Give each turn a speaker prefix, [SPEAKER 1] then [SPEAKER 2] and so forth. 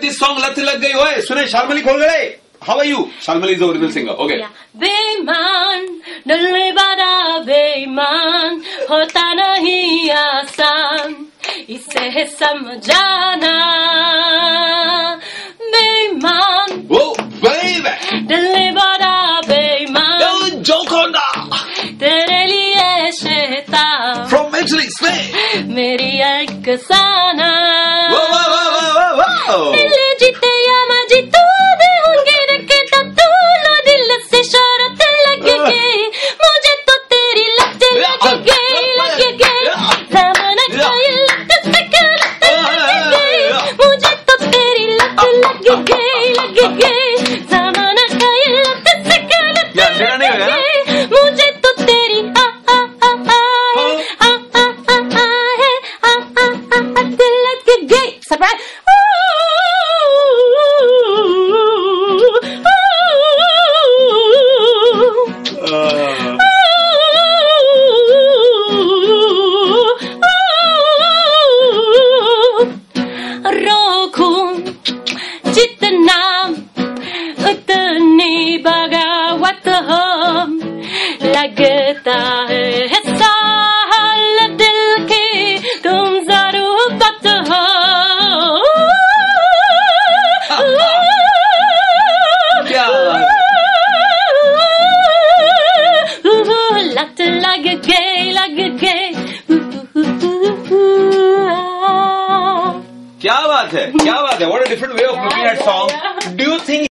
[SPEAKER 1] this song लत लग गई होए. सुने शालमली खोल गए. How are you? Shalmali is the original singer. Okay.
[SPEAKER 2] बेईमान डलने वाला बेईमान होता नहीं आसान इसे है समझाना बेईमान.
[SPEAKER 1] Whoa, baby.
[SPEAKER 2] डलने वाला बेईमान.
[SPEAKER 1] Yo, Gioconda.
[SPEAKER 2] तेरे लिए शैतान.
[SPEAKER 1] From Italy, Spain.
[SPEAKER 2] मेरी एक साना.
[SPEAKER 1] Whoa, whoa, whoa, whoa, whoa.
[SPEAKER 2] दिल जीते या मैं जीतू दे होंगे रखे तो तू लो दिल से शरत लग गई मुझे तो तेरी लत लग गई ज़माना का ये लत से क्या लत लग गई मुझे तो तेरी लत लग गई ज़माना का ये लत से क्या लत लग गई मुझे तो तेरी लग गई. सरप्राइज. जितना उतनी बगावत हम लगता है साल दिल की तुम जरूरत हो. लत लग गई
[SPEAKER 1] क्या बात है. What a different way of looking at song. Do you think